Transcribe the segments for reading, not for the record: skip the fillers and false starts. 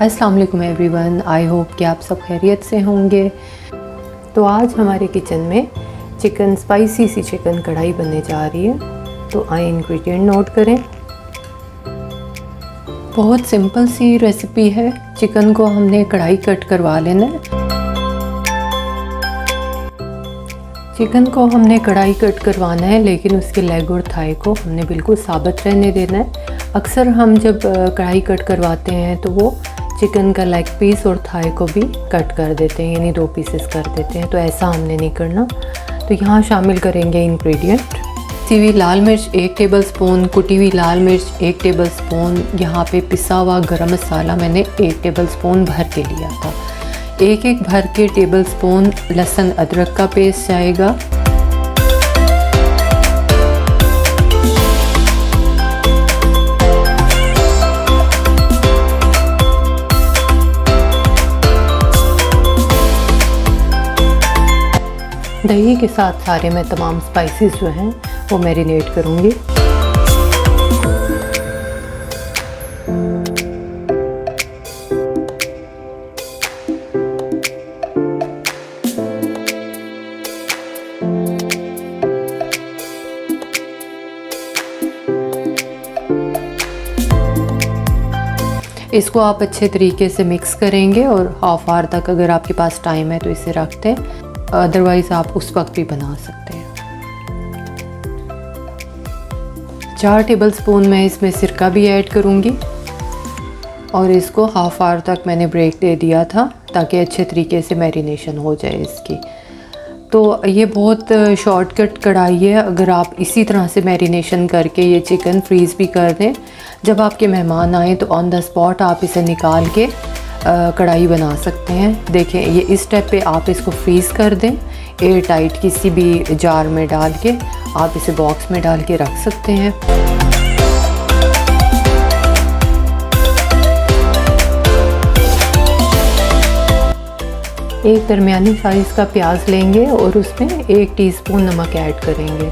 अस्सलाम वालेकुम everyone, I hope कि आप सब खैरियत से होंगे। तो आज हमारे किचन में चिकन स्पाइसी सी चिकन कढ़ाई बनने जा रही है। तो आए इंग्रेडिएंट नोट करें। बहुत सिंपल सी रेसिपी है। चिकन को हमने कढ़ाई कट करवा लेना है। चिकन को हमने कढ़ाई कट करवाना है, लेकिन उसके लेग और थाई को हमने बिल्कुल साबित रहने देना है। अक्सर हम जब कढ़ाई कट करवाते हैं तो वो चिकन का लेग पीस और थाई को भी कट कर देते हैं, यानी 2 पीसेस कर देते हैं। तो ऐसा हमने नहीं करना। तो यहाँ शामिल करेंगे इंग्रेडिएंट। पिसी हुई लाल मिर्च 1 टेबल स्पून, कुटी हुई लाल मिर्च 1 टेबल स्पून। यहाँ पे पिसा हुआ गरम मसाला मैंने 1 टेबल स्पून भर के लिया था। एक भर के टेबल स्पून लहसुन अदरक का पेस्ट जाएगा। दही के साथ सारे मैं तमाम स्पाइसेस जो हैं वो मैरिनेट करूँगी। इसको आप अच्छे तरीके से मिक्स करेंगे और हाफ आवर तक अगर आपके पास टाइम है तो इसे रख दें, अदरवाइज़ आप उस वक्त भी बना सकते हैं। 4 टेबल स्पून मैं इसमें सिरका भी ऐड करूँगी और इसको हाफ आवर तक मैंने ब्रेक दे दिया था ताकि अच्छे तरीके से मैरिनेशन हो जाए इसकी। तो ये बहुत शॉर्टकट कढ़ाई है। अगर आप इसी तरह से मैरिनेशन करके ये चिकन फ्रीज़ भी कर दें, जब आपके मेहमान आए तो ऑन द स्पॉट आप इसे निकाल के कढ़ाई बना सकते हैं। देखें, ये इस स्टेप पे आप इसको फ्रीज़ कर दें। एयर टाइट किसी भी जार में डाल के आप इसे बॉक्स में डाल के रख सकते हैं। एक दरमियानी साइज़ का प्याज लेंगे और उसमें 1 टीस्पून नमक ऐड करेंगे।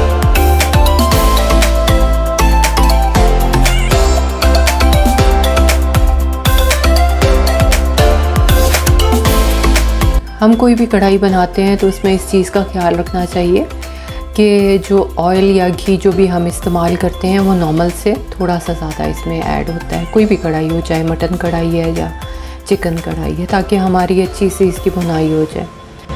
हम कोई भी कढ़ाई बनाते हैं तो उसमें इस चीज़ का ख्याल रखना चाहिए कि जो ऑयल या घी जो भी हम इस्तेमाल करते हैं वो नॉर्मल से थोड़ा सा ज़्यादा इसमें ऐड होता है। कोई भी कढ़ाई हो, चाहे मटन कढ़ाई है या चिकन कढ़ाई है, ताकि हमारी अच्छी सी इसकी भुनाई हो जाए।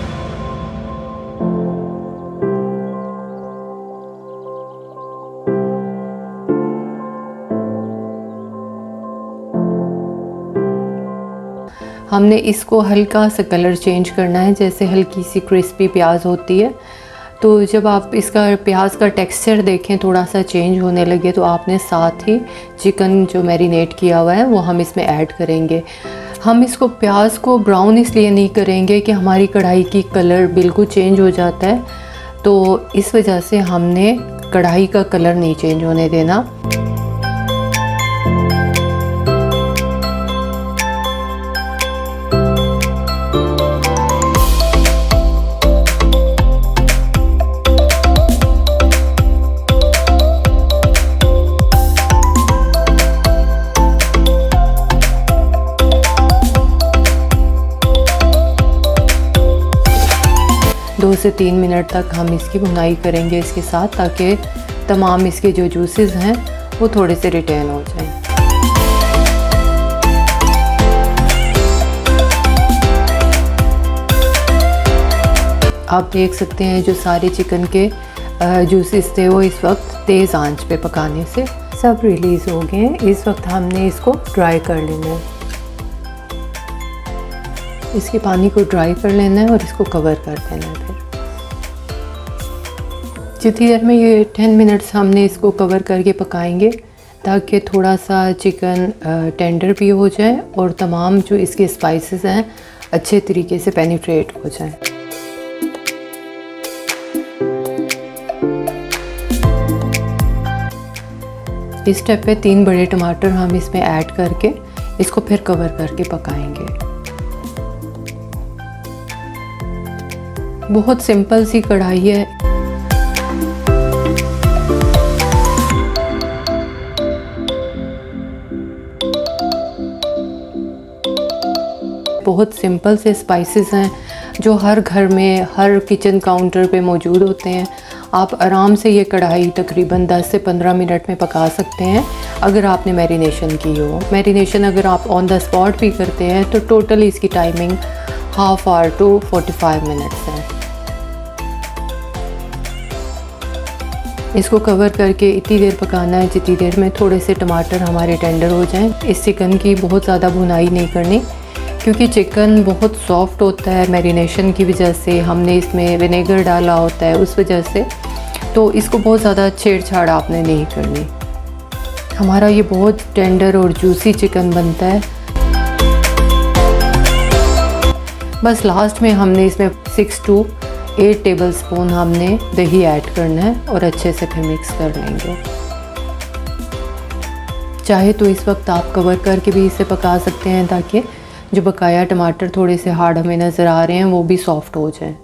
हमने इसको हल्का सा कलर चेंज करना है, जैसे हल्की सी क्रिस्पी प्याज होती है। तो जब आप इसका प्याज का टेक्सचर देखें थोड़ा सा चेंज होने लगे तो आपने साथ ही चिकन जो मैरिनेट किया हुआ है वो हम इसमें ऐड करेंगे। हम इसको प्याज को ब्राउन इसलिए नहीं करेंगे कि हमारी कढ़ाई की कलर बिल्कुल चेंज हो जाता है, तो इस वजह से हमने कढ़ाई का कलर नहीं चेंज होने देना। दो से 3 मिनट तक हम इसकी भुनाई करेंगे इसके साथ, ताकि तमाम इसके जो जूसेस हैं वो थोड़े से रिटेन हो जाएं। आप देख सकते हैं जो सारे चिकन के जूसेस थे वो इस वक्त तेज़ आंच पे पकाने से सब रिलीज़ हो गए हैं। इस वक्त हमने इसको ड्राई कर लेना है। इसके पानी को ड्राई कर लेना है और इसको कवर कर देना है। फिर जितनी देर में ये 10 मिनट्स हमने इसको कवर करके पकाएंगे ताकि थोड़ा सा चिकन टेंडर भी हो जाए और तमाम जो इसके स्पाइसेस हैं अच्छे तरीके से पेनिट्रेट हो जाए। इस स्टेप पे 3 बड़े टमाटर हम इसमें ऐड करके इसको फिर कवर करके पकाएंगे। बहुत सिंपल सी कढ़ाई है। बहुत सिंपल से स्पाइसेस हैं जो हर घर में, हर किचन काउंटर पे मौजूद होते हैं। आप आराम से ये कढ़ाई तकरीबन 10 से 15 मिनट में पका सकते हैं अगर आपने मैरिनेशन की हो। मैरिनेशन अगर आप ऑन द स्पॉट भी करते हैं तो टोटल इसकी timing half hour to 45 minutes है। इसको कवर करके इतनी देर पकाना है जितनी देर में थोड़े से टमाटर हमारे टेंडर हो जाएं। इस चिकन की बहुत ज़्यादा भुनाई नहीं करनी क्योंकि चिकन बहुत सॉफ्ट होता है मैरिनेशन की वजह से, हमने इसमें विनेगर डाला होता है उस वजह से, तो इसको बहुत ज़्यादा छेड़छाड़ आपने नहीं करनी। हमारा ये बहुत टेंडर और जूसी चिकन बनता है। बस लास्ट में हमने इसमें 6 to 8 टेबलस्पून हमने दही ऐड करना है और अच्छे से फिर मिक्स कर लेंगे। चाहे तो इस वक्त आप कवर करके भी इसे पका सकते हैं ताकि जो बकाया टमाटर थोड़े से हार्ड हमें नज़र आ रहे हैं वो भी सॉफ्ट हो जाएं।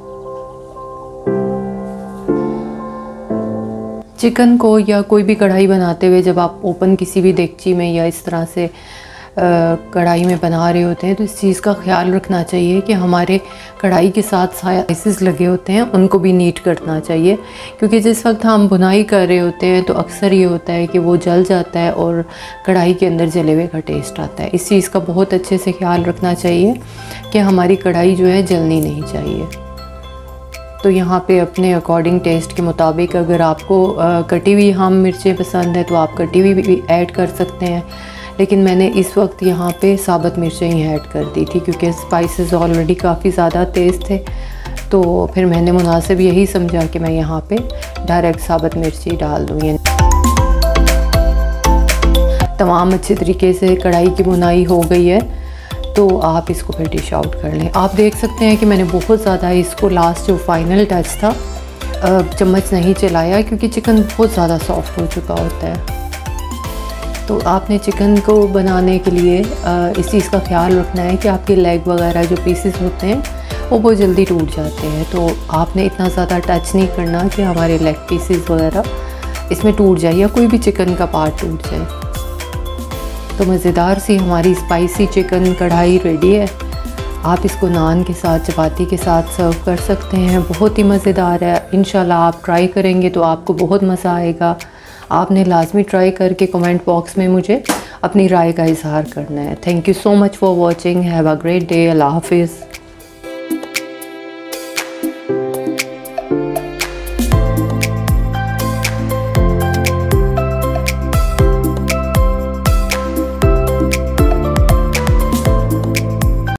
चिकन को या कोई भी कढ़ाई बनाते हुए जब आप ओपन किसी भी देगची में या इस तरह से कढ़ाई में बना रहे होते हैं तो इस चीज़ का ख्याल रखना चाहिए कि हमारे कढ़ाई के साथ स्पाइसेस लगे होते हैं उनको भी नीट करना चाहिए, क्योंकि जिस वक्त हम बुनाई कर रहे होते हैं तो अक्सर ये होता है कि वो जल जाता है और कढ़ाई के अंदर जले हुए का टेस्ट आता है। इस चीज़ का बहुत अच्छे से ख्याल रखना चाहिए कि हमारी कढ़ाई जो है जलनी नहीं चाहिए। तो यहाँ पे अपने अकॉर्डिंग टेस्ट के मुताबिक अगर आपको कटी हुई हम मिर्चें पसंद है तो आप कटी हुई भी ऐड कर सकते हैं, लेकिन मैंने इस वक्त यहाँ पे साबुत मिर्चें ही ऐड कर दी थी क्योंकि स्पाइसेस ऑलरेडी काफ़ी ज़्यादा तेज़ थे। तो फिर मैंने मुनासिब यही समझा कि मैं यहाँ पे डायरेक्ट साबुत मिर्ची डाल दूँ। तमाम अच्छे तरीके से कढ़ाई की बुनाई हो गई है तो आप इसको फिर डिश आउट कर लें। आप देख सकते हैं कि मैंने बहुत ज़्यादा इसको लास्ट जो फाइनल टच था चम्मच नहीं चलाया क्योंकि चिकन बहुत ज़्यादा सॉफ्ट हो चुका होता है। तो आपने चिकन को बनाने के लिए इस चीज़ का ख्याल रखना है कि आपके लेग वगैरह जो पीसेस होते हैं वो बहुत जल्दी टूट जाते हैं, तो आपने इतना ज़्यादा टच नहीं करना कि हमारे लेग पीसेस वगैरह इसमें टूट जाए या कोई भी चिकन का पार्ट टूट जाए। तो मज़ेदार सी हमारी स्पाइसी चिकन कढ़ाई रेडी है। आप इसको नान के साथ, चपाती के साथ सर्व कर सकते हैं। बहुत ही मज़ेदार है। इंशाल्लाह आप ट्राई करेंगे तो आपको बहुत मज़ा आएगा। आपने लाजमी ट्राई करके कमेंट बॉक्स में मुझे अपनी राय का इज़हार करना है। Thank you so much for watching. Have a great day. अल्लाह हाफिज़।